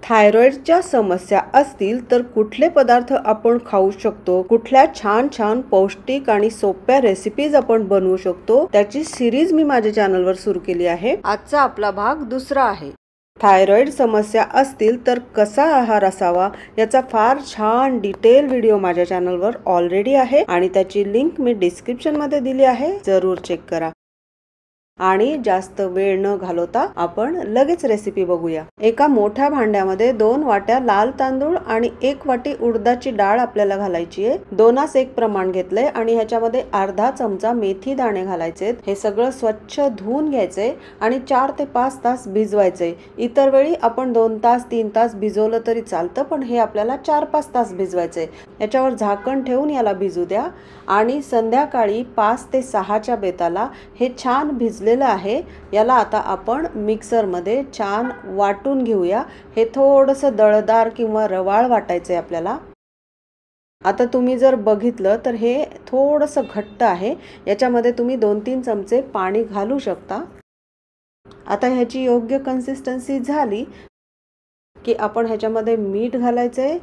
थायरॉइडच्या समस्या असतील तर कुठले पदार्थ आपण खाऊ शकतो, कुठल्या छान छान पौष्टिक आणि सोप्या रेसिपीज आपण बनवू शकतो, त्याची सिरीज मी माझ्या चॅनलवर सुरू केली आहे। आजचा आपला भाग दुसरा आहे। थायरॉइड समस्या असतील तर कसा आहार असावा याचा फार छान डिटेल व्हिडिओ माझ्या चॅनलवर ऑलरेडी आहे आणि त्याची लिंक मी डिस्क्रिप्शन मध्ये दिली आहे, जरूर चेक करा। आणि जास्त वेळ न घालवता आपण लगेच रेसिपी बघूया। एका मोठ्या भांड्यामध्ये 2 वाट्या लाल तांदूळ आणि 1 वाटी उडदाची डाळ आपल्याला घालायची आहे। 2:1 प्रमाण घेतलंय आणि ह्याच्यामध्ये अर्धा चमचा मेथी दाणे घालायचे। हे सगळं स्वच्छ धुवून घ्यायचे आणि 4 ते 5 तास भिजवायचे। इतर वेळी आपण 2 तास 3 तास भिजवलं तरी चालतं, पण हे आपल्याला 4-5 तास भिजवायचे। याच्यावर झाकण ठेवून याला भिजू द्या आणि संध्याकाळी 5 ते 6च्या बेताला हे छान भिजलेलं आहे। याला आता आपण मिक्सर मध्ये छान वाटून घेऊया। हे थोडंसं दळदार किंवा रवाळ वाटायचंय आपल्याला। आता तुम्ही जर बघितलं तर हे थोडंसं घट्ट आहे। याच्यामध्ये तुम्ही 2-3 चमचे पाणी घालू शकता। आता ह्याची योग्य कन्सिस्टन्सी झाली की आपण ह्याच्यामध्ये मीठ घालायचंय।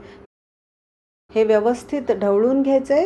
हे व्यवस्थित ढवळून घ्यायचंय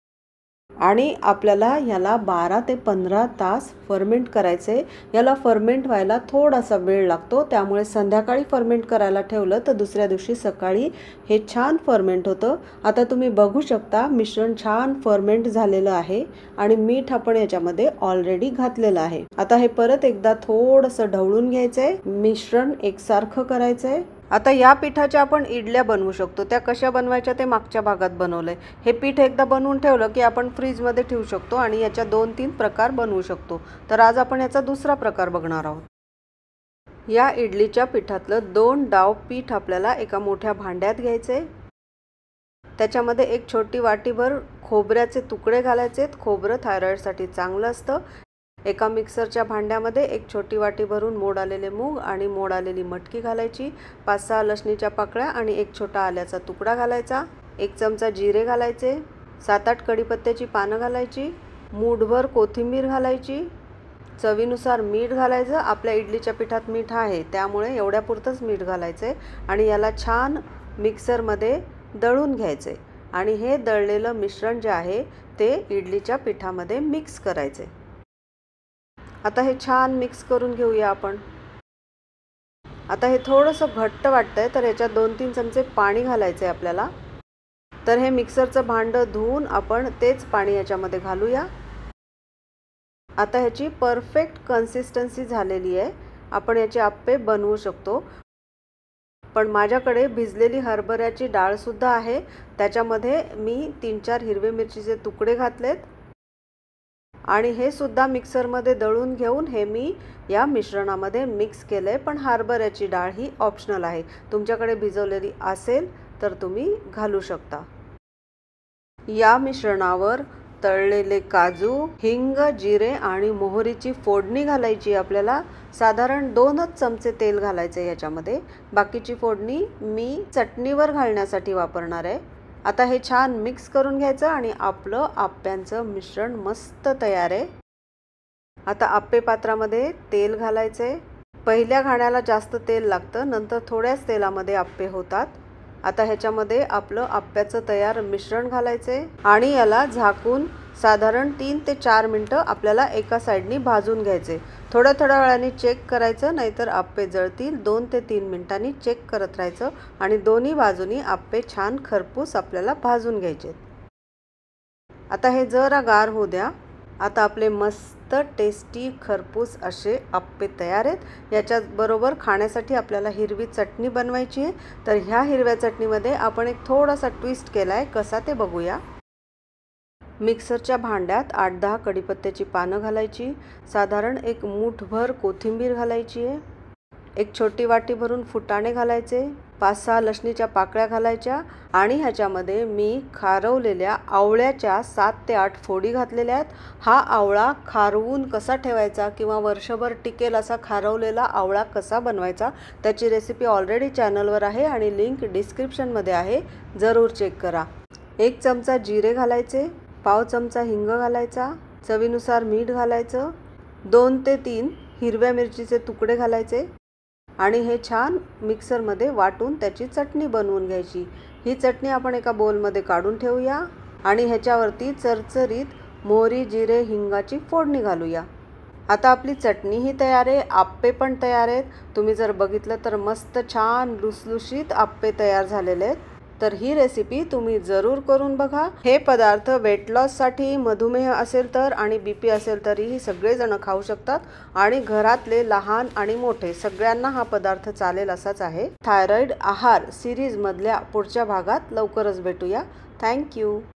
आणि आपल्याला याला 12 ते 15 तास फर्मेंट करायचे। याला फर्मेंट व्हायला थोडासा वेळ लागतो, त्यामुळे संध्याकाळी फर्मेंट करायला ठेवलं तर दुसऱ्या दिवशी सकाळी हे छान फर्मेंट होतं। आता तुम्ही बघू शकता मिश्रण छान फर्मेंट झालेलं आहे आणि मीठ आपण याच्यामध्ये ऑलरेडी घातलेलं आहे। आता हे परत एकदा थोडंसं ढवळून घ्यायचंय, मिश्रण एकसारखं करायचंय। आता या पिठाच्या आपण इडल्या बनवू शकतो। त्या कशा बनवायच्या ते मागच्या भागात बनवलंय। हे पीठ एकदा बनवून ठेवलं की आपण फ्रीज मध्ये ठेवू शकतो आणि याच्या 2-3 प्रकार बनवू शकतो। तर आज आपण याचा दुसरा प्रकार बघणार आहोत। या इडलीच्या पिठातलं 2 डाव पीठ आपल्याला एका मोठ्या भांड्यात घ्यायचे। त्याच्यामध्ये एक छोटी वाटीभर खोबऱ्याचे तुकडे घालायचे। खोबरं थायरॉइडसाठी चांगलं असतं। एका मिक्सरच्या भांड्यामध्ये एक छोटी वाटी भरून मोड आलेले मूग आणि मोड आलेली मटकी घालायची। 5-6 लसणीच्या पाकळ्या आणि एक छोटा आल्याचा तुकडा घालायचा। 1 चमचा जिरे घालायचे। 7-8 कढीपत्त्याची पानं घालायची। मूठभर कोथिंबीर घालायची। चवीनुसार मीठ घालायचं। आपल्या इडलीच्या पिठात मीठ आहे त्यामुळे एवढ्यापुरतंच मीठ घालायचे आणि याला छान मिक्सरमध्ये दळून घ्यायचे आणि हे दळलेलं मिश्रण जे आहे ते इडलीच्या पिठामध्ये मिक्स करायचे। आता हे छान मिक्स करून घेऊया आपण। आता हे थोडंसं घट्ट वाटतंय तर याच्यात 2-3 चमचे पाणी घालायचे आपल्याला। तर हे मिक्सरचं भांडं धुवून आपण तेच पाणी याच्यामध्ये घालूया। आता ह्याची परफेक्ट कन्सिस्टन्सी झालेली आहे। आपण याचे आप्पे बनवू शकतो। पण माझ्याकडे भिजलेली हरभऱ्याची डाळ सुद्धा आहे, त्याच्यामध्ये मी 3-4 हिरवे मिरचीचे तुकडे घातलेत आणि हे सुद्धा मिक्सरमध्ये दळून घेऊन हे मी या मिश्रणामध्ये मिक्स केलंय। पण हरभऱ्याची डाळ ही ऑप्शनल आहे, तुमच्याकडे भिजवलेली असेल तर तुम्ही घालू शकता। या मिश्रणावर तळलेले काजू, हिंग, जिरे आणि मोहरीची फोडणी घालायची आपल्याला। साधारण 2च चमचे तेल घालायचे याच्यामध्ये। बाकीची फोडणी मी चटणीवर घालण्यासाठी वापरणार आहे। आता हे छान मिक्स करून घ्यायचं आणि आपलं आप्प्यांचं मिश्रण मस्त तयार आहे। आता आप्पे पात्रामध्ये तेल घालायचे। पहिल्या घाण्याला जास्त तेल लागतं, नंतर थोड्याच तेलामध्ये आप्पे होतात। आता ह्याच्यामध्ये आपलं आप्प्याचं तयार मिश्रण घालायचे आणि याला झाकून साधारण 3 ते 4 मिनिटं आपल्याला एका साइडनी भाजून घ्यायचे। थोड्या वेळाने चेक करायचं, नाहीतर आप्पे जळतील। 2 ते 3 मिनिटांनी चेक करत राहायचं आणि दोन्ही बाजूनी आप्पे छान खरपूस आपल्याला भाजून घ्यायचे। आता हे जरा गार होऊ द्या। आता आपले मस्त टेस्टी खरपूस असे आप्पे तयार आहेत। याच्याच बरोबर खाण्यासाठी आपल्याला हिरवी चटणी बनवायची आहे। तर ह्या हिरव्या चटणीमध्ये आपण एक थोडासा ट्विस्ट केलाय, कसा ते बघूया। मिक्सरच्या भांड्यात 8-10 कढीपत्त्याची पानं घालायची। साधारण एक मूठभर कोथिंबीर घालायची आहे। एक छोटी वाटी भरून फुटाणे घालायचे। 5-6 लसणीच्या पाकळ्या घालायच्या आणि ह्याच्यामध्ये मी खारवलेल्या आवळ्याच्या 7 ते 8 फोडी घातलेल्या आहेत। हा आवळा खारवून कसा ठेवायचा किंवा वर्षभर टिकेल असा खारवलेला आवळा कसा बनवायचा त्याची रेसिपी ऑलरेडी चॅनलवर आहे आणि लिंक डिस्क्रिप्शनमध्ये आहे, जरूर चेक करा। 1 चमचा जिरे घालायचे। 1/2 चमचा हिंग घालायचा। चवीनुसार मीठ घालायचं। 2 ते 3 हिरव्या मिरचीचे तुकडे घालायचे। आणि हे छान मिक्सरमध्ये वाटून त्याची चटणी बनवून घ्यायची। ही चटणी आपण एका बोलमध्ये काढून ठेवूया आणि ह्याच्यावरती चरचरीत मोहरी, जिरे, हिंगाची फोडणी घालूया। आता आपली चटणीही तयार आहे, आप्पे पण तयार आहेत। तुम्ही जर बघितलं तर मस्त छान लुसलुशीत आप्पे तयार झालेले आहेत। तर ही रेसिपी तुम्ही जरूर करून बघा। हे पदार्थ वेट लॉससाठी, मधुमेह असेल तर आणि बीपी असेल तरीही सगळेजण खाऊ शकतात आणि घरातले लहान आणि मोठे सगळ्यांना हा पदार्थ चालेल असाच आहे। थायरॉइड आहार सिरीज मधल्या पुढच्या भागात लवकरच भेटूया। थँक्यू।